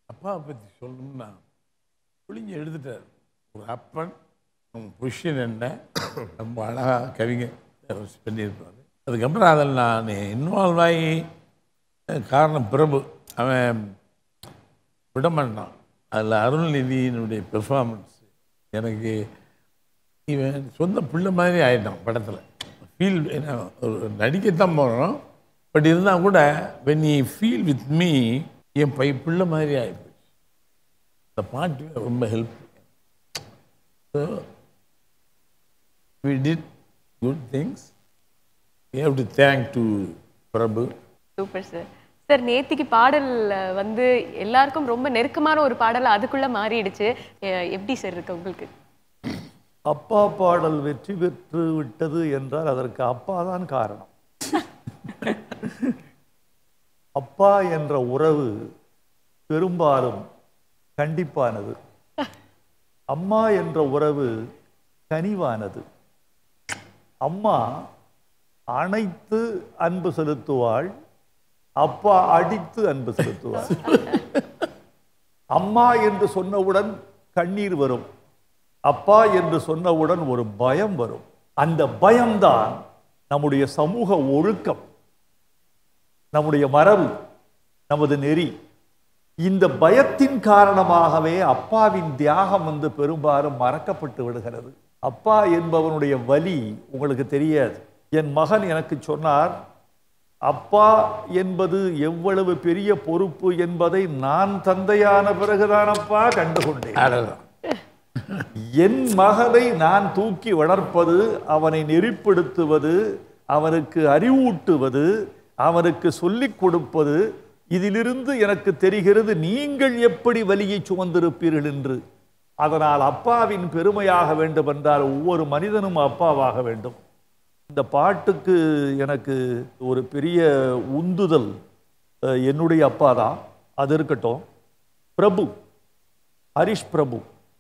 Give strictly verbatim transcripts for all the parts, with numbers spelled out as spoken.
அப்பாவை பற்றி சொல்லணும்னா புளிஞ்சு எடுத்துட்டார். ஒரு அப்பன் பொசிஷன் என்ன ரொம்ப அழகாக கவிஞர் பண்ணியிருப்பார். அதுக்கப்புறம் அதில் நான் இன்வால்வ் ஆகி காரணம் பிரபு அவன் விடமாட்டான். அதில் அருள்நிதியினுடைய பெர்ஃபார்மன்ஸ் எனக்கு இவன் சொந்த பிள்ளை மாதிரி ஆகிட்டான் படத்தில். ஃபீல் ஒரு நடிக்கத்தான் போகிறோம், பட் இருந்தால் கூட when you feel with me என் பை பிள்ளை மாதிரி ஆகிப்போச்சு. இந்த பாட்டு ரொம்ப help. So we did good things. We have to thank to Prabhu. Super sir. Sir நேத்திக்கு பாடல் வந்து எல்லாருக்கும் ரொம்ப நெருக்கமான ஒரு பாடல் அதுக்குள்ள மாறிடுச்சு. எப்படி சார் இருக்கு உங்களுக்கு? அப்பா பாடல் வெற்றி பெற்று விட்டது என்றால் அதற்கு அப்பா தான் காரணம். அப்பா என்ற உறவு பெரும்பாலும் கண்டிப்பானது, அம்மா என்ற உறவு கனிவானது. அம்மா அணைத்து அன்பு செலுத்துவாள், அப்பா அடித்து அன்பு செலுத்துவாள். அம்மா என்று சொன்னவுடன் கண்ணீர் வரும், அப்பா என்று சொன்னவுடன் ஒரு பயம் வரும். அந்த பயம்தான் நம்முடைய சமூக ஒழுக்கம், நம்முடைய மரபு, நமது நெறி. இந்த பயத்தின் காரணமாகவே அப்பாவின் தியாகம் வந்து பெரும்பாலும் மறக்கப்பட்டு விடுகிறது. அப்பா என்பவனுடைய வலி உங்களுக்கு தெரியாது. என் மகன் எனக்கு சொன்னார், அப்பா என்பது எவ்வளவு பெரிய பொறுப்பு என்பதை நான் தந்தையான பிறகுதானப்பா கண்டுகொண்டேன். என் மகனை நான் தூக்கி வளர்ப்பது, அவனை நெறிப்படுத்துவது, அவனுக்கு அறிவூட்டுவது, அவனுக்கு சொல்லிக் கொடுப்பது, இதிலிருந்து எனக்கு தெரிகிறது நீங்கள் எப்படி வலியை சுமந்திருப்பீர்கள் என்று. அதனால் அப்பாவின் பெருமையாக வேண்டும் என்றால் ஒவ்வொரு மனிதனும் அப்பாவாக வேண்டும். இந்த பாட்டுக்கு எனக்கு ஒரு பெரிய உந்துதல் என்னுடைய அப்பா தான். அது இருக்கட்டும், பிரபு, ஹரிஷ் பிரபு,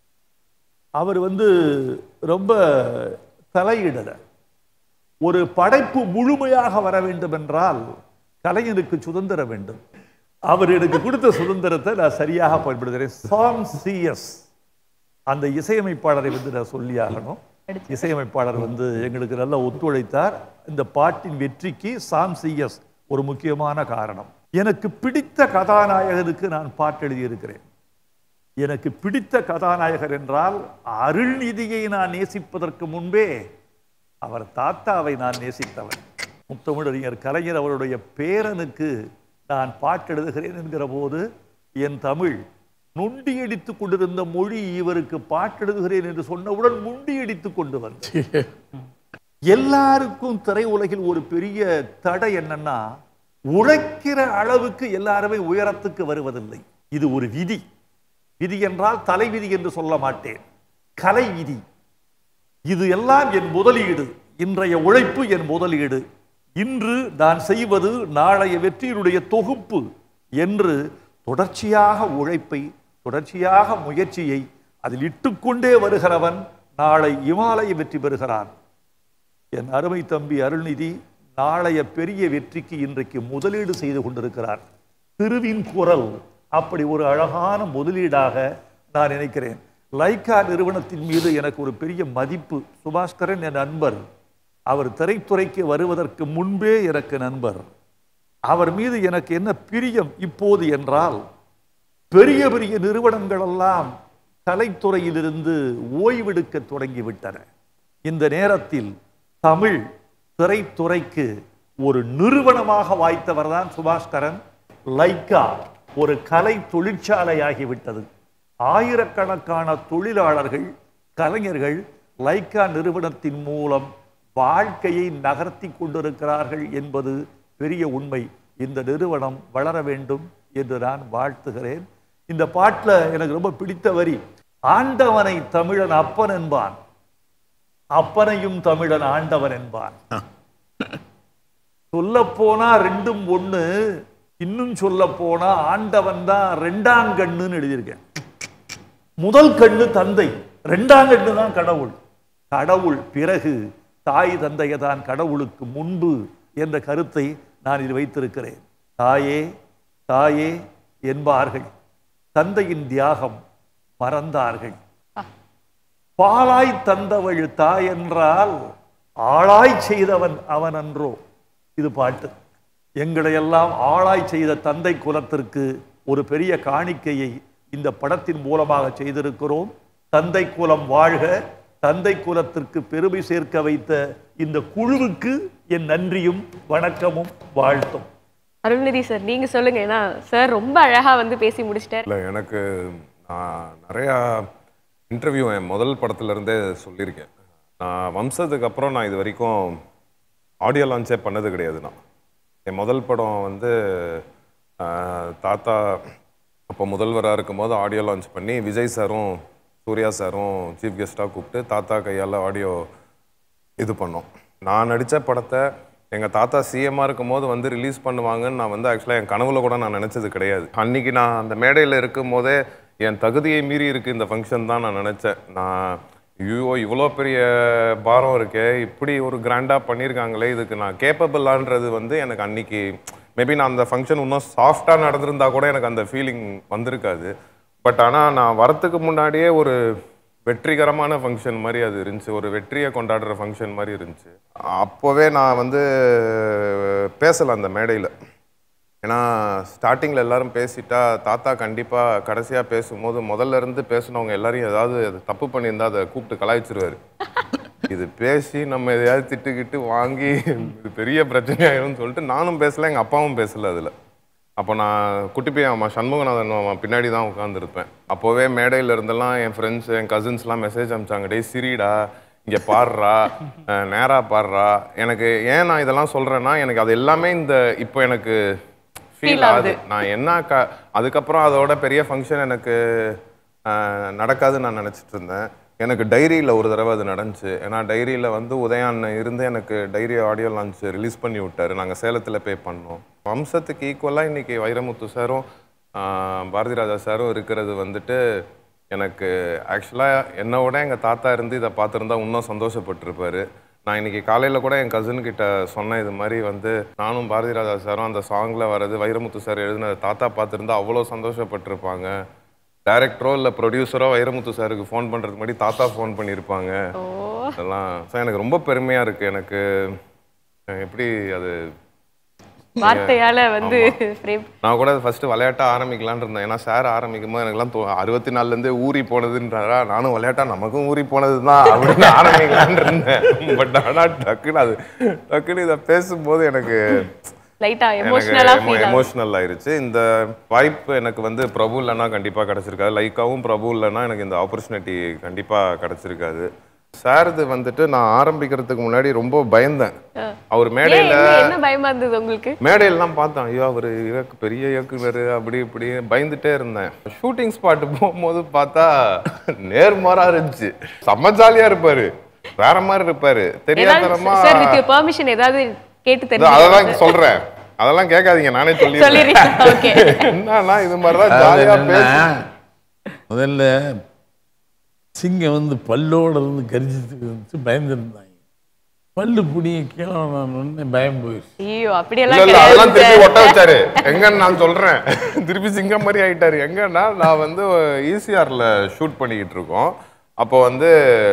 அவர் வந்து ரொம்ப தலையிடலை. ஒரு படைப்பு முழுமையாக வர வேண்டும் என்றால் கலைஞனுக்கு சுதந்திரம் வேண்டும். அவர் எனக்கு கொடுத்த சுதந்திரத்தை நான் சரியாக பயன்படுத்துகிறேன். சாம் சிஎஸ் அந்த இசையமைப்பாளரை வந்து நான் சொல்லி ஆகணும். இசையமைப்பாளர் வந்து எங்களுக்கு நல்லா ஒத்துழைத்தார். இந்த பாட்டின் வெற்றிக்கு சாம் சிஎஸ் ஒரு முக்கியமான காரணம். எனக்கு பிடித்த கதாநாயகனுக்கு நான் பாட்டு எழுதியிருக்கிறேன். எனக்கு பிடித்த கதாநாயகர் என்றால் அருள்நிதியை நான் நேசிப்பதற்கு முன்பே அவர் தாத்தாவை நான் நேசித்தவன். முத்தமிழறிஞர் கலைஞர் அவருடைய பேரனுக்கு நான் பாட்டு எழுதுகிறேன் என்கிற போது என் தமிழ் நொண்டி அடித்துக் கொண்டிருந்த மொழி இவருக்கு பாட்டு எழுதுகிறேன் என்று சொன்னவுடன் முண்டி அடித்துக் கொண்டு வந்தேன். எல்லாருக்கும் திரையுலகில் ஒரு பெரிய தடை என்னன்னா, உழைக்கிற அளவுக்கு எல்லாருமே உயரத்துக்கு வருவதில்லை. இது ஒரு விதி. விதி என்றால் தலை விதி என்று சொல்ல மாட்டேன், கலை விதி. இது எல்லாம் என் முதலீடு, இன்றைய உழைப்பு என் முதலீடு, இன்று நான் செய்வது நாளைய வெற்றியினுடைய தொகுப்பு என்று தொடர்ச்சியாக உழைப்பை, தொடர்ச்சியாக முயற்சியை அதில் இட்டுக்கொண்டே வருகிறவன் நாளை இமாலய வெற்றி பெறுகிறான். என் அருமை தம்பி அருள்நிதி நாளைய பெரிய வெற்றிக்கு இன்றைக்கு முதலீடு செய்து கொண்டிருக்கிறார். திருவின் குரல் அப்படி ஒரு அழகான முதலீடாக நான் நினைக்கிறேன். லைக்கா நிறுவனத்தின் மீது எனக்கு ஒரு பெரிய மதிப்பு. சுபாஸ்கரன் என் நண்பர், அவர் திரைத்துறைக்கு வருவதற்கு முன்பே எனக்கு நண்பர். அவர் மீது எனக்கு என்ன பிரியம் இப்போது என்றால், பெரிய பெரிய நிறுவனங்கள் எல்லாம் கலைத்துறையிலிருந்து ஓய்வெடுக்க தொடங்கிவிட்டன. இந்த நேரத்தில் தமிழ் திரைத்துறைக்கு ஒரு நிறுவனமாக வாய்த்தவர் தான் சுபாஸ்கரன். லைக்கா ஒரு கலை தொழிற்சாலையாகிவிட்டது. ஆயிரக்கணக்கான தொழிலாளர்கள், கலைஞர்கள் லைக்கா நிறுவனத்தின் மூலம் வாழ்க்கையை நகர்த்தி கொண்டிருக்கிறார்கள் என்பது பெரிய உண்மை. இந்த நிறுவனம் வளர வேண்டும் என்று நான் வாழ்த்துகிறேன். இந்த பாட்டில் எனக்கு ரொம்ப பிடித்த வரி, ஆண்டவனை தமிழன் அப்பன் என்பான், அப்பனையும் தமிழன் ஆண்டவன் என்பான். சொல்ல போனா ரெண்டும் ஒண்ணு, இன்னும் சொல்ல போனா ஆண்டவன் தான் ரெண்டாம் கண்ணுன்னு எழுதியிருக்கேன். முதல் கண்ணு தந்தை, ரெண்டாம் கண்ணு தான் கடவுள். கடவுள் பிறகு தாய் தந்தையை தான் கடவுளுக்கு முன்பு என்ற கருத்தை நான் இதில் வைத்திருக்கிறேன். தாயே தாயே என்பார்கள், தந்தையின் தியாகம் மறந்தார்கள். பாலாய் தந்தவள் தாய் என்றால் ஆளாய் செய்தவன் அவன் அன்றோ. இது பாட்டு. எங்களை எல்லாம் ஆளாய் செய்த தந்தை குலத்திற்கு ஒரு பெரிய காணிக்கையை இந்த படத்தின் மூலமாக செய்திருக்கிறோம். தந்தை குலம் வாழ்க. தந்தை குலத்திற்கு பெருமை சேர்க்க வைத்த இந்த குழுவுக்கு என் நன்றியும் வணக்கமும் வாழ்த்தும். அருள்நிதி சார், நீங்க சொல்லுங்க. ஏன்னா சார் ரொம்ப அழகா வந்து பேசி முடிச்சிட்டார். இல்லை, எனக்கு நான் நிறையா இன்டர்வியூ என் முதல் படத்துலேருந்தே சொல்லியிருக்கேன். நான் வம்சத்துக்கு அப்புறம் நான் இது வரைக்கும் ஆடியோ லான்ச்சே பண்ணது கிடையாது. நான் என் முதல் படம் வந்து தாத்தா அப்போ முதல்வராக இருக்கும் போது ஆடியோ லான்ச் பண்ணி விஜய் சாரும் சூர்யா சாரும் சீஃப் கெஸ்ட்டாக கூப்பிட்டு தாத்தா கையால் ஆடியோ இது பண்ணோம். நான் நடித்த படத்தை எங்கள் தாத்தா சிஎம்மாக இருக்கும் போது வந்து ரிலீஸ் பண்ணுவாங்கன்னு நான் வந்து ஆக்சுவலாக என் கனவுல கூட நான் நினச்சது கிடையாது. அன்றைக்கி நான் அந்த மேடையில் இருக்கும் போதே என் தகுதியை மீறி இருக்குது இந்த ஃபங்க்ஷன் தான் நான் நினச்சேன். நான் ஐயோ இவ்வளோ பெரிய பாரம் இருக்கே, இப்படி ஒரு கிராண்டாக பண்ணியிருக்காங்களே, இதுக்கு நான் கேப்பபிளான்றது வந்து எனக்கு அன்றைக்கி மேபி நான் அந்த ஃபங்க்ஷன் இன்னும் சாஃப்டாக நடந்திருந்தா கூட எனக்கு அந்த ஃபீலிங் வந்திருக்காது. பட் ஆனால் நான் வரத்துக்கு முன்னாடியே ஒரு வெற்றிகரமான ஃபங்க்ஷன் மாதிரி அது இருந்துச்சு, ஒரு வெற்றியை கொண்டாடுற ஃபங்க்ஷன் மாதிரி இருந்துச்சு. அப்போவே நான் வந்து பேசலை அந்த மேடையில். ஏன்னா ஸ்டார்டிங்கில் எல்லாரும் பேசிட்டா தாத்தா கண்டிப்பாக கடைசியாக பேசும்போது முதல்ல இருந்து பேசினவங்க எல்லாரையும் ஏதாவது அது தப்பு பண்ணியிருந்தா அதை கூப்பிட்டு கலாய்ச்சிருவார். இது பேசி நம்ம எதையாவது திட்டுக்கிட்டு வாங்கி இது பெரிய பிரச்சனையாயிரும்னு சொல்லிட்டு நானும் பேசலை, எங்கள் அப்பாவும் பேசலை அதில். அப்போ நான் குட்டி பையன் அம்மா சண்முகநாதன் அவன் பின்னாடி தான் உட்காந்துருப்பேன். அப்போவே மேடையில் இருந்தெல்லாம் என் ஃப்ரெண்ட்ஸ் என் கசின்ஸ்லாம் மெசேஜ் அனுப்பிச்சாங்க, டேய் சிரிடா, இங்கே பாடுறா, நேராக பாடுறா. எனக்கு ஏன் நான் இதெல்லாம் சொல்கிறேன்னா எனக்கு அது எல்லாமே இந்த இப்போ எனக்கு ஃபீல் ஆகுது. நான் என்ன க அதுக்கப்புறம் அதோட பெரிய ஃபங்க்ஷன் எனக்கு நடக்காதுன்னு நான் நினச்சிட்டு இருந்தேன். எனக்கு டைரியில் ஒரு தடவை அது நடந்துச்சு. ஏன்னா டைரியில் வந்து உதயான் இருந்து எனக்கு டைரி ஆடியோ லான்ச் ரிலீஸ் பண்ணி விட்டார். நாங்கள் சேலத்தில் பே பண்ணோம். வம்சத்துக்கு ஈக்குவலாக இன்றைக்கி வைரமுத்து சாரும் பாரதி ராஜா சாரும் இருக்கிறது வந்துட்டு எனக்கு ஆக்சுவலாக என்னோட எங்கள் தாத்தா இருந்து இதை பார்த்துருந்தா இன்னும் சந்தோஷப்பட்டிருப்பார். நான் இன்றைக்கி காலையில் கூட என் கசின்கிட்ட சொன்னேன், இது மாதிரி வந்து நானும் பாரதி ராஜா சாரும் அந்த சாங்கில் வர்றது வைரமுத்து சார் எழுதினது தாத்தா பார்த்துருந்தா அவ்வளோ சந்தோஷப்பட்டிருப்பாங்க. டைரக்டரோ இல்லை ப்ரொடியூசரோ வைரமுத்து சாருக்கு ஃபோன் பண்ணுறதுக்கு முன்னாடி தாத்தா ஃபோன் பண்ணியிருப்பாங்க. அதெல்லாம் ஸோ எனக்கு ரொம்ப பெருமையாக இருக்குது. எனக்கு எப்படி அது வார்த்தையால வந்து நான் கூட ஃபர்ஸ்ட் விளையாட்டா ஆரம்பிக்கலான்னு இருந்தேன். ஏன்னா சார் ஆரம்பிக்கும் போது எனக்குலாம் அறுபத்தி நாலுலேருந்தே ஊறி போனதுன்றாரா, நானும் விளையாட்டா நமக்கும் ஊறி போனது தான் அப்படின்னு ஆரம்பிக்கலான்னு இருந்தேன். பட் ஆனால் டக்குன்னு அது டக்குன்னு இதை பேசும்போது எனக்கு எமோஷனல் ஆயிருச்சு. இந்த வாய்ப்பு எனக்கு வந்து பிரபு இல்லைன்னா கண்டிப்பாக கிடச்சிருக்காது. லைக்காவும் பிரபு இல்லைன்னா எனக்கு இந்த ஆப்பர்ச்சுனிட்டி கண்டிப்பாக கிடச்சிருக்காது. சார் இது வந்துட்டு நான் ஆரம்பிக்கிறதுக்கு முன்னாடி ரொம்ப பயந்தேன். அவர் மேடையில பயமா இருந்தது உங்களுக்கு? மேடையெல்லாம் பார்த்தேன், ஐயோ அவர் இயக்கு பெரிய இயக்குனர் அப்படி இப்படி பயந்துட்டே இருந்தேன். ஷூட்டிங் ஸ்பாட் போகும்போது பார்த்தா நேர்மாறா இருந்துச்சு. செம்ம ஜாலியா இருப்பாரு, வேற மாதிரி இருப்பாரு, தெரியாதனமா. சார் வித் யுவர் பெர்மிஷன் ஏதாவது கேட்டு தெரிஞ்சு அதெல்லாம் சொல்றேன், அதெல்லாம் கேட்காதீங்க, நானே சொல்லிடுறேன். என்னன்னா இது மாதிரிதான் ஜாலியா பேச. முதல்ல சிங்கம் வந்து பல்லோட இருந்து கரிச்சிட்டு இருந்துச்சு, பயந்துருந்தாங்க. பல்லு புடிய கீழே பயம் போயிடுச்சு. அதெல்லாம் திருப்பி ஒட்ட வச்சாரு. எங்கன்னு நான் சொல்றேன், திருப்பி சிங்கம் மாதிரி ஆயிட்டாரு. எங்கன்னா நான் வந்து ஈசிஆர்ல ஷூட் பண்ணிக்கிட்டு இருக்கோம். அப்போ வந்து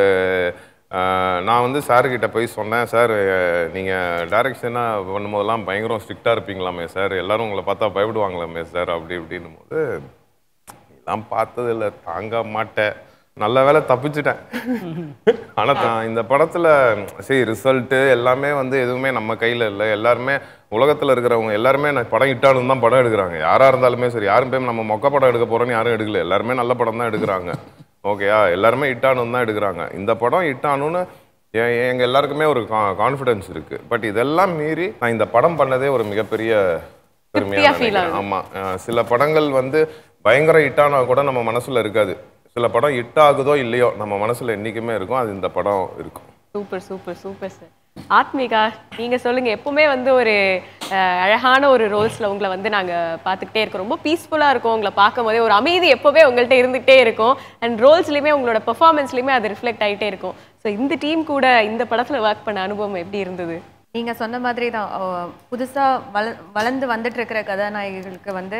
நான் வந்து சார்கிட்ட போய் சொன்னேன், சார் நீங்கள் டைரக்ஷனாக பண்ணும்போதெல்லாம் பயங்கரம் ஸ்ட்ரிக்டாக இருப்பீங்களாமே சார், எல்லோரும் உங்களை பார்த்தா பயப்படுவாங்களாமே சார் அப்படி இப்படின்னும் போது, இதெல்லாம் பார்த்ததில்ல, தாங்க மாட்டேன், நல்ல வேலை தப்பிச்சிட்டேன். ஆனால் இந்த படத்தில் சரி ரிசல்ட்டு எல்லாமே வந்து எதுவுமே நம்ம கையில் இல்லை. எல்லாருமே உலகத்தில் இருக்கிறவங்க எல்லாருமே நான் படம் இட்டாலும் தான் படம் எடுக்கிறாங்க. யாராக இருந்தாலுமே சரி, யாரும் போய் நம்ம மொக்க படம் எடுக்க போகிறோன்னு யாரும் எடுக்கல, எல்லாருமே நல்ல படம் தான் எடுக்கிறாங்க. ஓகேயா, எல்லாருமே இட்டானு தான் எடுக்கிறாங்க. இந்த படம் இட்டானுன்னு எங்கள் எல்லாருக்குமே ஒரு கான்ஃபிடென்ஸ் இருக்குது. பட் இதெல்லாம் மீறி நான் இந்த படம் பண்ணதே ஒரு மிகப்பெரிய பெருமையாக. ஆமாம், சில படங்கள் வந்து பயங்கர இட்டானா கூட நம்ம மனசில் இருக்காது. சில படம் ஹிட் ஆகுதோ இல்லையோ நம்ம மனசுல என்னைக்குமே இருக்கும். அது இந்த படம் இருக்கும். Super super super sir. Athmika, நீங்க சொல்லுங்க. எப்பவுமே வந்து ஒரு அழகான ஒரு ரோல்ஸ்ல உங்களை வந்து நாங்க பார்த்துக்கிட்டே இருக்கோம். ரொம்ப பீஸ்ஃபுல்லா இருக்கும் உங்களை பார்க்கும் போதே. ஒரு அமைதி எப்பவுமே உங்கள்கிட்ட இருந்துகிட்டே இருக்கும். அண்ட் ரோல்ஸ்லயுமே உங்களோட பெர்ஃபார்மன்ஸ்லயுமே அது ரிஃப்ளெக்ட் ஆகிட்டே இருக்கும். ஸோ இந்த டீம் கூட இந்த படத்துல ஒர்க் பண்ண அனுபவம் எப்படி இருந்தது? நீங்க சொன்ன மாதிரி தான், புதுசா வள வளர்ந்து வந்துட்டு இருக்கிற கதாநாயகிகளுக்கு வந்து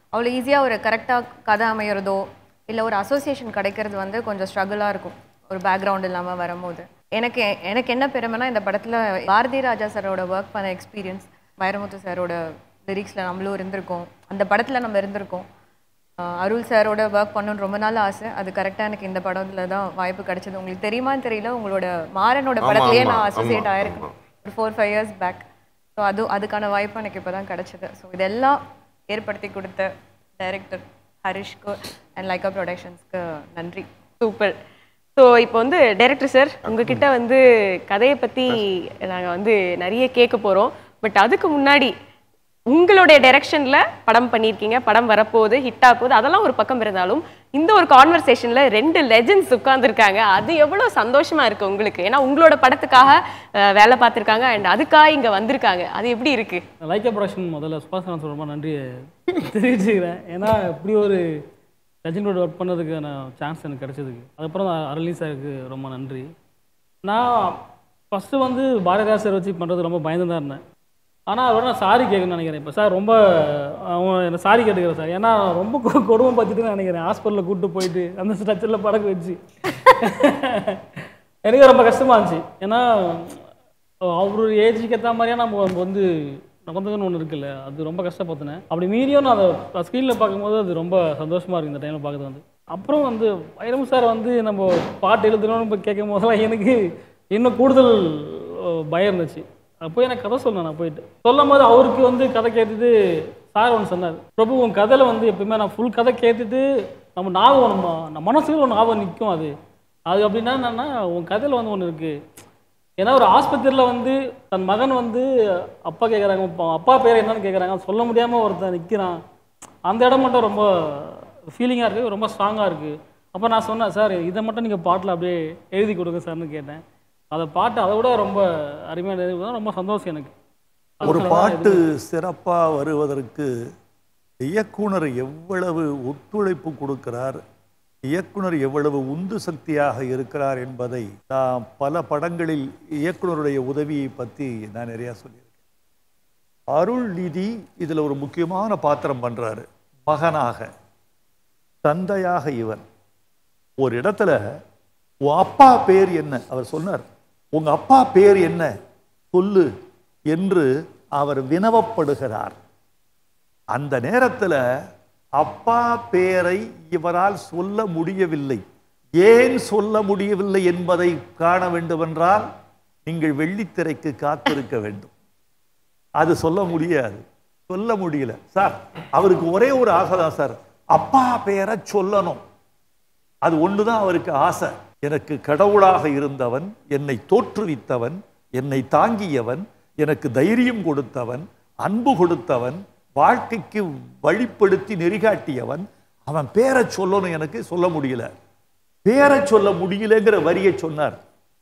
அவ்வளோ ஈஸியாக ஒரு கரெக்டாக கதை அமையிறதோ இல்லை ஒரு அசோசியேஷன் கிடைக்கிறது வந்து கொஞ்சம் ஸ்ட்ரகிளாக இருக்கும் ஒரு பேக்ரவுண்ட் இல்லாமல் வரும்போது. எனக்கு எனக்கு என்ன பெருமைனா இந்த படத்தில் பாரதி ராஜா சாரோட ஒர்க் பண்ண எக்ஸ்பீரியன்ஸ், வைரமுத்து சாரோட லிரிக்ஸில் நம்மளும் இருந்திருக்கோம், அந்த படத்தில் நம்ம இருந்திருக்கோம். அருள் சாரோட ஒர்க் பண்ணணும்னு ரொம்ப நாள் ஆசை. அது கரெக்டாக எனக்கு இந்த படத்தில் தான் வாய்ப்பு கிடைச்சது. உங்களுக்கு தெரியுமான்னு தெரியல, உங்களோட மாறனோட படத்துலேயே நான் அசோசியேட் ஆயிருக்கேன் ஒரு four five years back. So அது அதுக்கான வாய்ப்பு எனக்கு இப்போ தான் கிடைச்சது. ஸோ இதெல்லாம் ஏற்படுத்தி கொடுத்த டைரக்டர் ஹரிஷ்க்கு அண்ட் லைக்கா ப்ரொடக்ஷன்ஸ்க்கு நன்றி. சூப்பர். ஸோ இப்போ வந்து டைரக்டர் சார், உங்ககிட்ட வந்து கதையை பற்றி நாங்கள் வந்து நிறைய கேட்க போகிறோம். பட் அதுக்கு முன்னாடி உங்களுடைய டைரக்ஷனில் படம் பண்ணியிருக்கீங்க, படம் வரப்போகுது, ஹிட் ஆக போகுது, அதெல்லாம் ஒரு பக்கம் இருந்தாலும் இந்த ஒரு கான்வர்சேஷனில் ரெண்டு லெஜெண்ட்ஸ் உட்காந்துருக்காங்க. அது எவ்வளோ சந்தோஷமாக இருக்குது உங்களுக்கு? ஏன்னா உங்களோட படத்துக்காக வேலை பார்த்துருக்காங்க அண்ட் அதுக்காக இங்கே வந்திருக்காங்க. அது எப்படி இருக்குது? லைக்கா ப்ரொடக்ஷன் முதல்ல சுபாஷ் ரொம்ப நன்றி தெரிவிச்சுக்கிறேன். ஏன்னா இப்படி ஒரு லெஜெண்டோட ஒர்க் பண்ணதுக்கான சான்ஸ் எனக்கு கிடைச்சதுக்கு. அதுக்கப்புறம் அருள்நிதி சாருக்கு ரொம்ப நன்றி. நான் ஃபஸ்ட்டு வந்து பாரதிராஜ் சார் வச்சு பண்ணுறது ரொம்ப பயந்து தான் இருந்தேன். ஆனால் அதோட நான் சாரி கேட்கணும்னு நினைக்கிறேன். இப்போ சார் ரொம்ப அவன் என்ன சாரி கேட்டுக்கிறேன் சார். ஏன்னா ரொம்ப கொடுமை பார்த்துட்டு நினைக்கிறேன். ஹாஸ்பிட்டலில் கூப்பிட்டு போயிட்டு அந்த ஸ்ட்ரக்சரில் படக்க வச்சு எனக்கு ரொம்ப கஷ்டமாக இருந்துச்சு. ஏன்னா அவர் ஏஜுக்கு ஏற்ற மாதிரியா நம்ம வந்து நடந்ததுன்னு ஒன்று இருக்குல்ல, அது ரொம்ப கஷ்டப்பட்டுனேன். அப்படி மீறியும் நான் அதை ஸ்க்ரீனில் பார்க்கும்போது அது ரொம்ப சந்தோஷமாக இருக்குது இந்த டைமில் பார்க்குறது வந்து. அப்புறம் வந்து வைரம் சார் வந்து நம்ம பாட்டு எழுதணும்னு கேட்கும் போதெல்லாம் எனக்கு இன்னும் கூடுதல் பயம் இருந்துச்சு. அப்போ எனக்கு கதை சொல்லணும். நான் போயிட்டு சொல்லும் போது அவருக்கு வந்து கதை கேட்டுட்டு சார் ஒன்று சொன்னார், பிரபு உன் கதையில் வந்து எப்பயுமே நான் ஃபுல் கதை கேட்டுட்டு நம்ம ஞாபகம் நம்ம நம்ம மனசுல ஒரு ஞாபகம் நிற்கும். அது அது அப்படின்னா என்னன்னா உன் கதையில் வந்து ஒன்று இருக்குது. ஏன்னா ஒரு ஆஸ்பத்திரியில் வந்து தன் மகன் வந்து அப்பா கேட்குறாங்க, அப்பா பேர் என்னன்னு கேட்குறாங்க, சொல்ல முடியாமல் ஒருத்தன் நிற்கிறான். அந்த இடம் மட்டும் ரொம்ப ஃபீலிங்காக இருக்குது, ரொம்ப ஸ்ட்ராங்காக இருக்குது. அப்போ நான் சொன்னேன், சார் இதை மட்டும் நீங்கள் பாட்டில் அப்படியே எழுதி கொடுங்க சார்னு கேட்டேன். அதை பாட்டு அதை விட ரொம்ப அருமையான எழுதி, ரொம்ப சந்தோஷம் எனக்கு. ஒரு பாட்டு சிறப்பாக வருவதற்கு இயக்குனர் எவ்வளவு ஒத்துழைப்பு கொடுக்கிறார், இயக்குனர் எவ்வளவு உந்து சக்தியாக இருக்கிறார் என்பதை நான் பல படங்களில் இயக்குனருடைய உதவியை பற்றி நான் நிறையா சொல்லியிருக்கேன். அருள்நிதி இதில் ஒரு முக்கியமான பாத்திரம் பண்ணுறாரு. மகனாக, தந்தையாக இவர் ஒரு இடத்துல உன் அப்பா பேர் என்ன அவர் சொன்னார். உங்க அப்பா பேர் என்ன சொல்லு என்று அவர் வினவப்படுகிறார். அந்த நேரத்தில் அப்பா பேரை இவரால் சொல்ல முடியவில்லை. ஏன் சொல்ல முடியவில்லை என்பதை காண வேண்டுமென்றால் நீங்கள் வெள்ளித்திரைக்கு காத்திருக்க வேண்டும். அது சொல்ல முடியாது, சொல்ல முடியல சார். அவருக்கு ஒரே ஒரு ஆசை தான் சார், அப்பா பேரை சொல்லணும். அது ஒன்றுதான் அவருக்கு ஆசை. எனக்கு கடவுளாக இருந்தவன், என்னை தோற்றுவித்தவன், என்னை தாங்கியவன், எனக்கு தைரியம் கொடுத்தவன், அன்பு கொடுத்தவன், வாழ்க்கைக்கு வழிப்படுத்தி நெறிகாட்டியவன், அவன் பேரை சொல்லணும். எனக்கு சொல்ல முடியல, பேரை சொல்ல முடியலங்கிற வரியை சொன்னார்.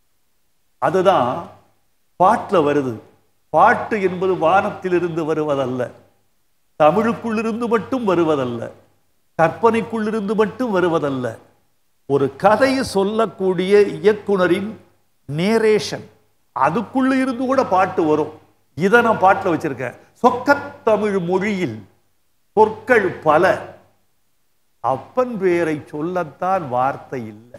அதுதான் பாட்டில் வருது. பாட்டு என்பது வானத்திலிருந்து வருவதல்ல, தமிழுக்குள்ளிருந்து மட்டும் வருவதல்ல, கற்பனைக்குள்ளிருந்து மட்டும் வருவதல்ல. ஒரு கதையை சொல்லக்கூடிய இயக்குனரின் நேரேஷன், அதுக்குள்ள இருந்து கூட பாட்டு வரும். இதை நான் பாட்டில் வச்சிருக்கேன். சொக்கத்தமிழ் மொழியில் சொற்கள் பல, அப்பன் பேரை சொல்லத்தான் வார்த்தை இல்லை.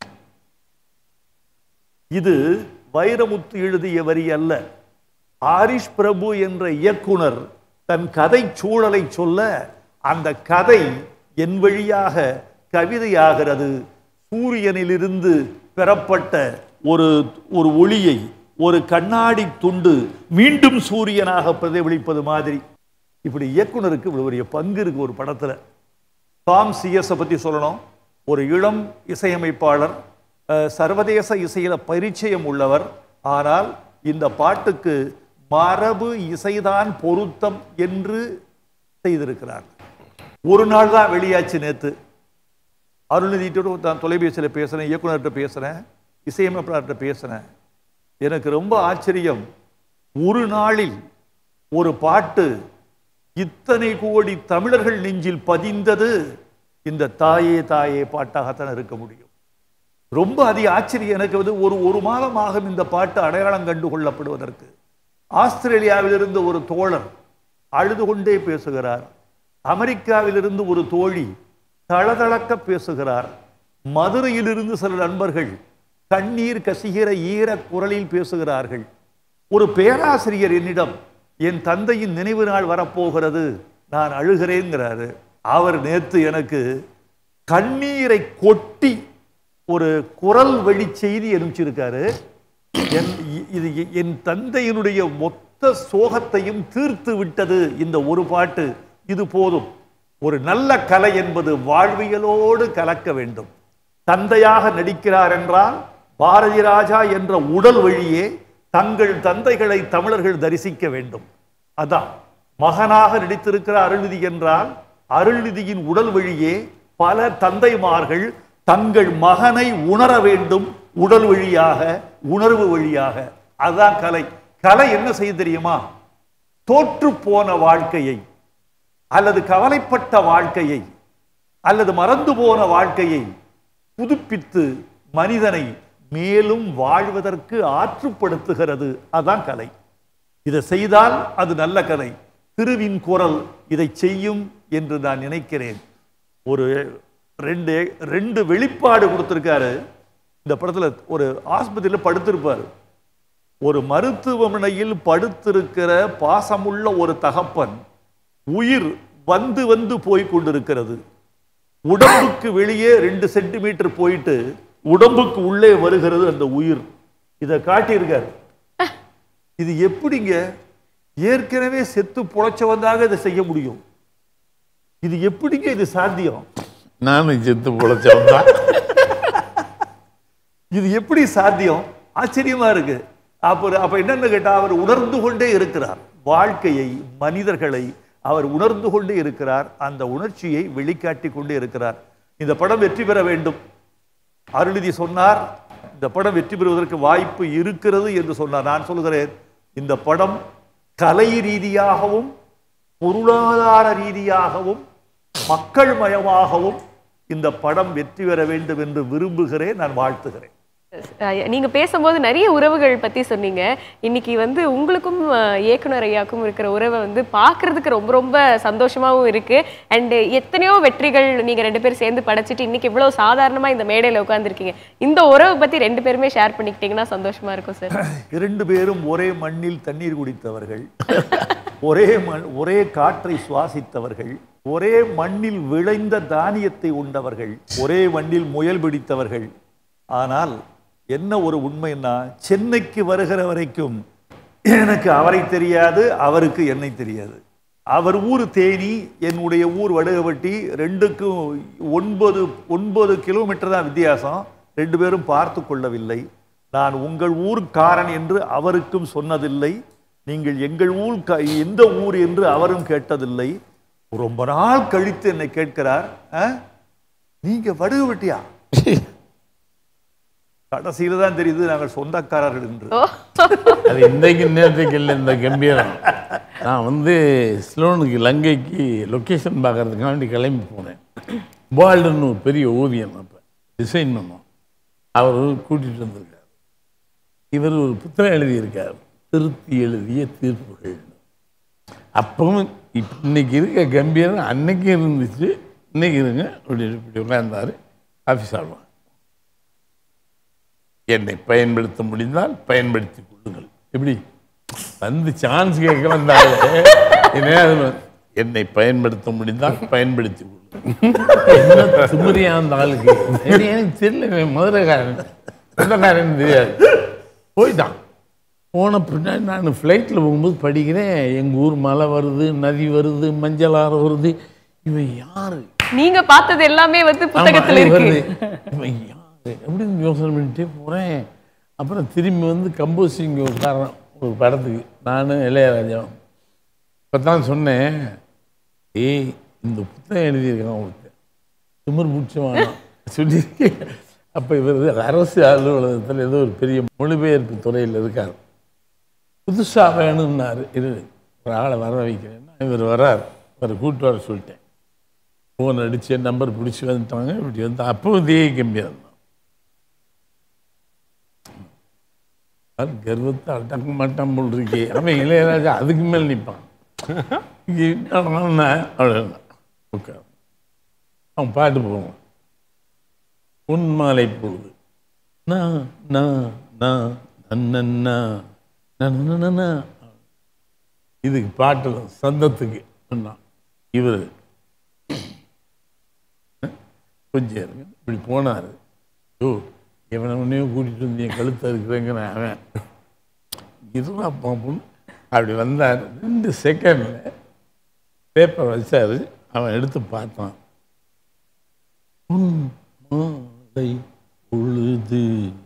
இது வைரமுத்து எழுதிய வரி அல்ல. ஆரிஷ் பிரபு என்ற இயக்குனர் தன் கதை சூழலை சொல்ல அந்த கதை என் வழியாக கவிதையாகிறது. சூரியனிலிருந்து பெறப்பட்ட ஒரு ஒரு ஒளியை ஒரு கண்ணாடி துண்டு மீண்டும் சூரியனாக பிரதிபலிப்பது மாதிரி. இப்படி இயக்குனருக்கு இவ்வளவு பெரிய பங்கு இருக்கு ஒரு படத்துல. டாம் சிஎஸ் பத்தி சொல்லணும். ஒரு இளம் இசையமைப்பாளர், சர்வதேச இசையில பரிச்சயம் உள்ளவர். ஆனால் இந்த பாட்டுக்கு மரபு இசைதான் பொருத்தம் என்று செய்திருக்கிறார். ஒரு நாள் தான் வெளியாச்சு. நேற்று அருள்நிதியோடு நான் தொலைபேசியில் பேசுகிறேன், இயக்குனர்கிட்ட பேசுகிறேன், இசையமைப்பாளர்கிட்ட பேசுகிறேன். எனக்கு ரொம்ப ஆச்சரியம். ஒரு நாளில் ஒரு பாட்டு இத்தனை கோடி தமிழர்கள் நெஞ்சில் பதிந்தது இந்த தாயே தாயே பாட்டாகத்தான் இருக்க முடியும். ரொம்ப அதிக ஆச்சரியம் எனக்கு. வந்து ஒரு ஒரு மாதமாக இந்த பாட்டு அடையாளம் கண்டு கொள்ளப்படுவதற்கு. ஆஸ்திரேலியாவிலிருந்து ஒரு தோழர் அழுது கொண்டே பேசுகிறார். அமெரிக்காவிலிருந்து ஒரு தோழி தளதளக்க பேசுகிறார். மதுரையிலிருந்து சில நண்பர்கள் கண்ணீர் கசிகிற ஈர குரலில் பேசுகிறார்கள். ஒரு பேராசிரியர் என்னிடம் என் தந்தையின் நினைவு நாள் வரப்போகிறது, நான் அழுகிறேங்கிறாரு. அவர் நேற்று எனக்கு கண்ணீரை கொட்டி ஒரு குரல் வழி செய்தி அனுப்பிச்சிருக்காரு. என் இது என் தந்தையினுடைய மொத்த சோகத்தையும் தீர்த்து விட்டது இந்த ஒரு பாட்டு, இது போதும். ஒரு நல்ல கலை என்பது வாழ்வியலோடு கலக்க வேண்டும். தந்தையாக நடிக்கிறார் என்றால் பாரதி ராஜா என்ற உடல் வழியே தங்கள் தந்தைகளை தமிழர்கள் தரிசிக்க வேண்டும். அதான் மகனாக நடித்திருக்கிற அருள்நிதி என்றால் அருள்நிதியின் உடல் வழியே பல தந்தைமார்கள் தங்கள் மகனை உணர வேண்டும், உடல் வழியாக, உணர்வு வழியாக. அதுதான் கலை. கலை என்ன செய்ய தெரியுமா? தோற்று போன வாழ்க்கையை அல்லது கவலைப்பட்ட வாழ்க்கையை அல்லது மறந்து போன வாழ்க்கையை புதுப்பித்து மனிதனை மேலும் வாழ்வதற்கு ஆற்றுப்படுத்துகிறது. அதான் கலை. இதை செய்தால் அது நல்ல கலை. திருவின் குரல் இதை செய்யும் என்று நான் நினைக்கிறேன். ஒரு ரெண்டு ரெண்டு வெளிப்பாடு கொடுத்திருக்காரு இந்த படத்துல. ஒரு ஆஸ்பத்திரியில் படுத்திருப்பார். ஒரு மருத்துவமனையில் படுத்திருக்கிற பாசமுள்ள ஒரு தகப்பன் உயிர் வந்து வந்து போய் கொண்டிருக்கிறது. உடம்புக்கு வெளியே ரெண்டு சென்டிமீட்டர் போயிட்டு உடம்புக்கு உள்ளே வருகிறது அந்த உயிர். இதை காட்டியிருக்காரு. இது எப்படிங்க ஏற்கனவே செத்து புழைச்சவந்தாக இதை செய்ய முடியும்? இது எப்படிங்க இது சாத்தியம்? நானும் செத்து புழைச்சவன் தான். இது எப்படி சாத்தியம்? ஆச்சரியமா இருக்கு. அப்ப அப்ப என்னன்னு கேட்டா, அவர் உணர்ந்து கொண்டே இருக்கிறார் வாழ்க்கையை, மனிதர்களை அவர் உணர்ந்து கொண்டே இருக்கிறார். அந்த உணர்ச்சியை வெளிக்காட்டி கொண்டே இருக்கிறார். இந்த படம் வெற்றி பெற வேண்டும். அருள்நிதி சொன்னார் இந்த படம் வெற்றி பெறுவதற்கு வாய்ப்பு இருக்கிறது என்று சொன்னார். நான் சொல்கிறேன், இந்த படம் கலை ரீதியாகவும் பொருளாதார ரீதியாகவும் மக்கள் மயமாகவும் இந்த படம் வெற்றி பெற வேண்டும் என்று விரும்புகிறேன். நான் வாழ்த்துகிறேன். நீங்க பேசும்போது நிறைய உறவுகள் பத்தி சொன்னீங்க. இன்னைக்கு வந்து உங்களுக்கும் இயக்குனர் ஐயாவுக்கும் இருக்கிற உறவை வந்து பார்க்கறதுக்கு ரொம்ப ரொம்ப சந்தோஷமாவும் இருக்கு. அண்ட் எத்தனையோ வெற்றிகள் நீங்க ரெண்டு பேரும் சேர்ந்து படைச்சிட்டு இன்னைக்கு இவ்வளவு சாதாரணமா இந்த மேடையில உட்கார்ந்துருக்கீங்க. இந்த உறவை பத்தி ரெண்டு பேருமே ஷேர் பண்ணிக்கிட்டீங்கன்னா சந்தோஷமா இருக்கும் சார். இரண்டு பேரும் ஒரே மண்ணில் தண்ணீர் குடித்தவர்கள், ஒரே மண் ஒரே காற்றை சுவாசித்தவர்கள், ஒரே மண்ணில் விளைந்த தானியத்தை உண்டவர்கள், ஒரே மண்ணில் முயல் பிடித்தவர்கள். ஆனால் என்ன ஒரு உண்மைன்னா, சென்னைக்கு வருகிற வரைக்கும் எனக்கு அவரை தெரியாது, அவருக்கு என்னை தெரியாது. அவர் ஊர் தேனி, என்னுடைய ஊர் வடுகவட்டி. ரெண்டுக்கும் ஒன்பது ஒன்பது கிலோமீட்டர் தான் வித்தியாசம். ரெண்டு பேரும் பார்த்து கொள்ளவில்லை. நான் உங்கள் ஊர்க்காரன் என்று அவருக்கும் சொன்னதில்லை. நீங்கள் எங்கள் ஊர் எந்த ஊர் என்று அவரும் கேட்டதில்லை. ரொம்ப நாள் கழித்து என்னை கேட்கிறார், நீங்க வடுகவட்டியா? கடைசியில தான் தெரியுது நாங்கள் சொந்தக்காரர்கள் என்று. அது இன்றைக்கு நேரத்துக்கு இல்லை இந்த கம்பீரம். நான் வந்து ஸ்லோனுக்கு லங்கைக்கு லொக்கேஷன் பார்க்கறதுக்காண்டி கிளம்பி போனேன். பால்டுன்னு ஒரு பெரிய ஓவியம் அப்போ டிசைன் பண்ணோம். அவர் கூட்டிகிட்டு வந்திருக்கார். இவர் ஒரு புத்தகம் எழுதியிருக்கார், திருத்தி எழுதிய தீர்ப்புகள். அப்பவும் இன்னைக்கு இருக்க கம்பீரம் அன்னைக்கு இருந்துச்சு, இன்னைக்கு இருங்க. இப்படி இப்படி உட்கார்ந்தாரு. ஆஃபீஸ் ஆடுவான். என்னை பயன்படுத்த முடிந்தால் பயன்படுத்தி கொள்ளுங்கள். எப்படி வந்து சான்ஸ் கேட்க வந்தாலே என்னை பயன்படுத்த முடிந்தால் பயன்படுத்தி கொள்ளுங்கள். சுமரியா அந்த ஆளுக்கு எனக்கு தெரியல, மதுரைக்காரன் சொந்தக்காரன் தெரியாது. போயிட்டான். போன பின்னாடி நான் ஃப்ளைட்டில் போகும்போது படிக்கிறேன், எங்கள் ஊர் மலை வருது, நதி வருது, மஞ்சள் ஆறு வருது. இவன் யாரு? நீங்க பார்த்தது எல்லாமே வந்து புத்தகத்தில் இருக்கு. இவன் யாரு எப்படின்னு யோசனை பண்ணிட்டே போகிறேன். அப்புறம் திரும்பி வந்து கம்போசிங் ஒரு காரணம் ஒரு படத்துக்கு நான் இளையராஜாவும் இப்போ தான் சொன்னேன், ஏய் இந்த புத்தகம் எழுதியிருக்கான் ஒருத்தர் திமிர் பிடிச்சவானா சொல்லியிருக்கேன். அப்போ இவர் அரசு அலுவலகத்தில் ஏதோ ஒரு பெரிய மொழிபெயர்ப்பு துறையில் இருக்கார். புதுசாக வேணும்னாரு. இரு ஒரு ஆளை வர வைக்கிறேன்னா இவர் வரார். இவர் கூட்டு வர சொல்லிட்டேன். ஃபோன் அடித்து நம்பர் பிடிச்சி வந்துட்டாங்க. இப்படி வந்து அப்பவும் இதே கம்பீரம். கர்வத்தை அடக்க மாட்டான் போல் இருக்கே. அவன் இளையராஜா அதுக்கு மேல் நிற்பான். அவ்வளோ உட்கார். அவன் பாட்டு போவான். உன் மாலை பொழுது நா நா நா நன்னா நன்னா. இதுக்கு பாட்டில் சந்தத்துக்கு சொன்னான். இவர் கொஞ்சம் இருங்க இப்படி போனார். ஓ இவனை உன்னையும் கூட்டிகிட்டு வந்து என் கழுத்தை இருக்கிறேங்கிற அவன் இதுவா பாப்புன்னு அப்படி வந்தார். ரெண்டு செகண்டில் பேப்பர் வச்சார். அவன் எடுத்து பார்த்தான். உன் மாலை பொழுது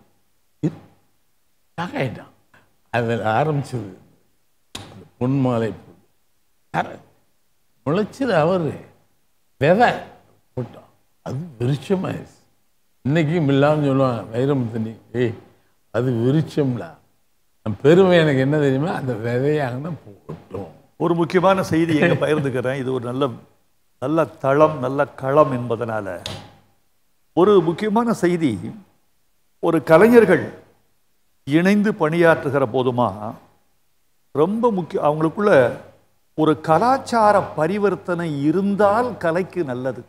ஆகிட்டான். அதில் ஆரம்பிச்சது அந்த பொன் மாலை பொழுது. முளைச்சது அவர் விதை போட்டான். அது விருட்சமாயிருச்சு. இன்னைக்கும் இல்லாமல் சொல்லுவான் வைரமுத்தனி, ஏய் அது விருட்சம்ல. பெருமை எனக்கு என்ன தெரியுமா, அந்த விதையாக போட்டோம். ஒரு முக்கியமான செய்தி எங்க பகிர்ந்துக்கிறேன். இது ஒரு நல்ல நல்ல தளம், நல்ல களம் என்பதனால ஒரு முக்கியமான செய்தி. ஒரு கலைஞர்கள் இணைந்து பணியாற்றுகிற போதுமா ரொம்ப முக்கிய அவங்களுக்குள்ள ஒரு கலாச்சார பரிவர்த்தனை இருந்தால் கலைக்கு நல்லது.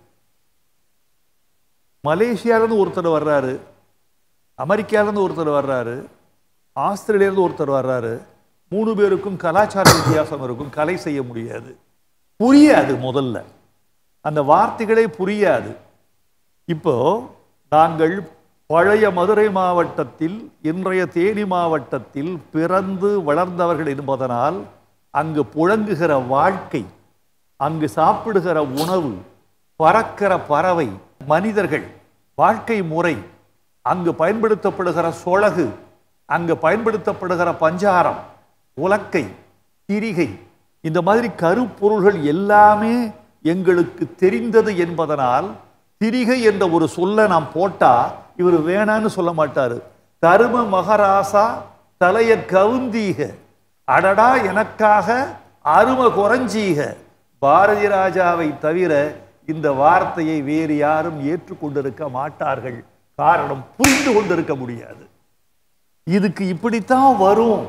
மலேசியாவிலேருந்து ஒருத்தர் வர்றாரு, அமெரிக்காவிலேருந்து ஒருத்தர் வர்றாரு, ஆஸ்திரேலியாவிலேருந்து ஒருத்தர் வர்றாரு. மூணு பேருக்கும் கலாச்சார வித்தியாசம் இருக்கும். கலை செய்ய முடியாது, புரியாது. முதல்ல அந்த வார்த்தைகளே புரியாது. இப்போ நாங்கள் பழைய மதுரை மாவட்டத்தில், இன்றைய தேனி மாவட்டத்தில் பிறந்து வளர்ந்தவர்கள் என்பதனால் அங்கு புழங்குகிற வாழ்க்கை, அங்கு சாப்பிடுகிற உணவு, பறக்கிற பறவை, மனிதர்கள், வாழ்க்கை முறை, அங்கு பயன்படுத்தப்படுகிற சொலகு, அங்கு பயன்படுத்தப்படுகிற பஞ்சாரம், உலக்கை, திரிகை, இந்த மாதிரி கருப்பொருள்கள் எல்லாமே எங்களுக்கு தெரிந்தது என்பதனால் திரிகை என்ற ஒரு சொல்ல நாம் போட்டா இவர் வேணான்னு சொல்ல மாட்டாரு. தரும மகராசா தலைய கவுந்தீக, அடடா எனக்காக அரும குறைஞ்சீக. பாரதி ராஜாவை தவிர இந்த வார்த்தையை வேறு யாரும் ஏற்றுக்கொண்டிருக்க மாட்டார்கள். காரணம், புரிந்து கொண்டிருக்க முடியாது. இதுக்கு இப்படித்தான் வரும்.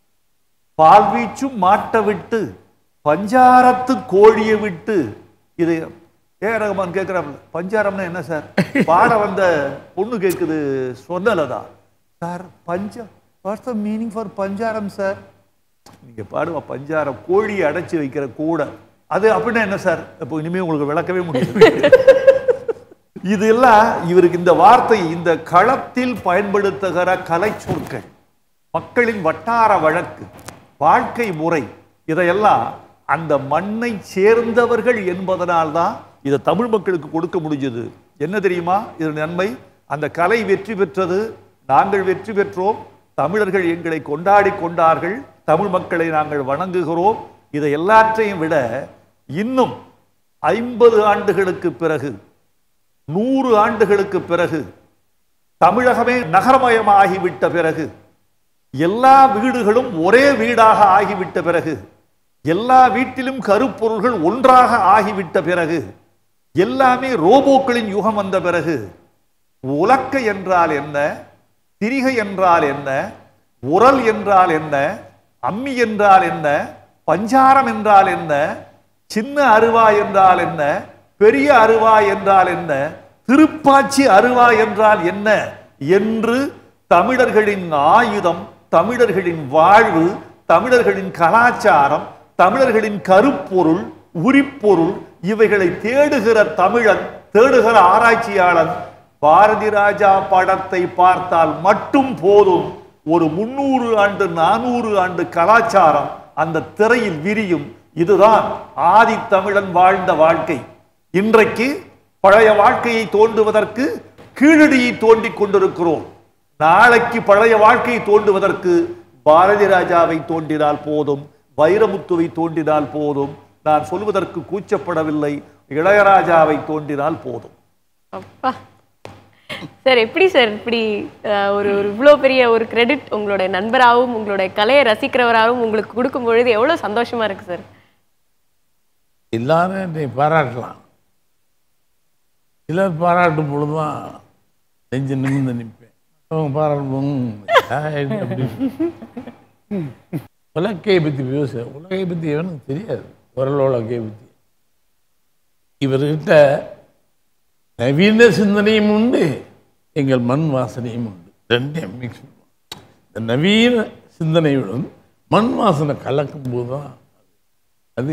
பால் வீச்சும் மாட்ட விட்டு பஞ்சாரத்து கோழியை விட்டு. இது ஏ ரகுமான் கேட்கிறார், பஞ்சாரம்னா என்ன சார்? பாட வந்த பொண்ணு கேட்குது, சொன்னலதா சார் பஞ்ச வாட்ஸ் த மீனிங் ஃபார் பஞ்சாரம் சார்? நீங்க பாடுவா பஞ்சாரம், கோழியை அடைச்சி வைக்கிற கூட. அது அப்படின்னா என்ன சார்? இப்போ இனிமே உங்களுக்கு விளக்கவே முடியாது. இதெல்லாம் இவருக்கு இந்த வார்த்தை, இந்த களத்தில் பயன்படுத்துகிற கலை சொற்கள், மக்களின் வட்டார வழக்கு, வாழ்க்கை முறை, இதையெல்லாம் அந்த மண்ணை சேர்ந்தவர்கள் என்பதனால்தான் இதை தமிழ் மக்களுக்கு கொடுக்க முடிஞ்சது. என்ன தெரியுமா இது நன்மை? அந்த கலை வெற்றி பெற்றது, நாங்கள் வெற்றி பெற்றோம், தமிழர்கள் எங்களை கொண்டாடி கொண்டார்கள், தமிழ் மக்களை நாங்கள் வணங்குகிறோம். இதை எல்லாற்றையும் விட இன்னும் ஐம்பது ஆண்டுகளுக்கு பிறகு, நூறு ஆண்டுகளுக்கு பிறகு, தமிழகமே நகரமயமாகிவிட்ட பிறகு, எல்லா வீடுகளும் ஒரே வீடாக ஆகிவிட்ட பிறகு, எல்லா வீட்டிலும் கருப்பொருள்கள் ஒன்றாக ஆகிவிட்ட பிறகு, எல்லாமே ரோபோக்களின் யுகம் வந்த பிறகு, உலக்க என்றால் என்ன, திரிகை என்றால் என்ன, உரல் என்றால் என்ன, அம்மி என்றால் என்ன, பஞ்சாரம் என்றால் என்ன, சின்ன அருவாய் என்றால் என்ன, பெரிய அருவாய் என்றால் என்ன, திருப்பாச்சி அருவாய் என்றால் என்ன என்று தமிழர்களின் ஆயுதம், தமிழர்களின் வாழ்வு, தமிழர்களின் கலாச்சாரம், தமிழர்களின் கருப்பொருள், உரிப்பொருள், இவைகளை தேடுகிற தமிழன், தேடுகிற ஆராய்ச்சியாளன் பாரதி ராஜா படத்தை பார்த்தால் மட்டும் போதும். ஒரு முன்னூறு ஆண்டு நானூறு ஆண்டு கலாச்சாரம் அந்த திரையில் விரியும். இதுதான் ஆதி தமிழன் வாழ்ந்த வாழ்க்கை. இன்றைக்கு பழைய வாழ்க்கையை தோண்டுவதற்கு கீழடியை தோண்டிக் கொண்டிருக்கிறோம். நாளைக்கு பழைய வாழ்க்கையை தோண்டுவதற்கு பாரதி ராஜாவை தோண்டினால் போதும், வைரமுத்துவை தோண்டினால் போதும். நான் சொல்வதற்கு கூச்சப்படவில்லை, இளையராஜாவை தோண்டினால் போதும். அப்பா சார், எப்படி சார் இப்படி ஒரு ஒரு இவ்வளோ பெரிய ஒரு கிரெடிட் உங்களுடைய நண்பராகவும் உங்களுடைய கலையை ரசிக்கிறவராகவும் உங்களுக்கு கொடுக்கும் பொழுது எவ்வளோ சந்தோஷமா இருக்கு சார்? எல்லாரும் என்னை பாராட்டலாம், சிலர் பாராட்டும் பொழுதுதான் நெஞ்சு நிமிர்ந்து நிற்பேன். அவங்க பாராட்டும் உலக்கையை பற்றி பேச, உலகை பற்றி எவனுக்கு தெரியாது. குரல் உலகையை பற்றி இவர்கிட்ட நவீன சிந்தனையும் உண்டு, எங்கள் மண் வாசனையும் உண்டு. ரெண்டையும் மிக்ஸ் பண்ணுவோம். இந்த நவீன சிந்தனையுடன் மண் வாசனை கலக்கும் போது தான் அது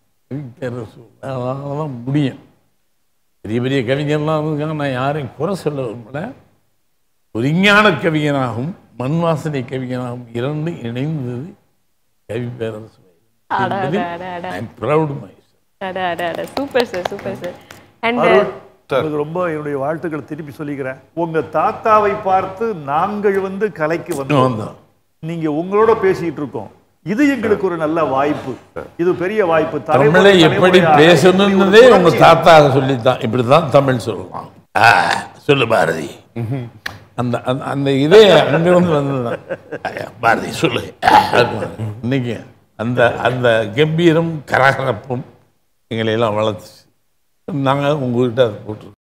கவிஞர் முடியும். பெரிய பெரிய கவிஞர்லாம் இருக்காங்க, நான் யாரையும் குறை சொல்ல விரும்பல. ஒரு விஞ்ஞான கவிஞனாகவும் மண் வாசனை கவிஞனாகவும் இரண்டு இணைந்தது கவி பேரரசு. Super sir, super sir. And உங்களுக்கு ரொம்ப என்னுடைய வாழ்த்துக்களை திருப்பி சொல்லிக்கிறேன். உங்க தாத்தாவை பார்த்து நாங்கள் வந்து கலைக்கு வந்தோம். நீங்க உங்களோட பேசிட்டு இருக்கோம். இது எங்களுக்கு ஒரு நல்ல வாய்ப்பு. இது பெரிய வாய்ப்பு. தமிழை எப்படி பேசணும்னே உங்க தாத்தா சொல்லித்தான் இப்படிதான் தமிழ் சொல்லலாம். சொல்லு பாரதி, அந்த அந்த இதே அங்கே வந்து வந்ததுதான். பாரதி சொல்லு. இன்னைக்கு அந்த அந்த கம்பீரம் கரகரப்பும் எங்களை எல்லாம் வளர்த்துச்சு. நாங்கள் உங்ககிட்ட அதை போட்டுருக்கோம்.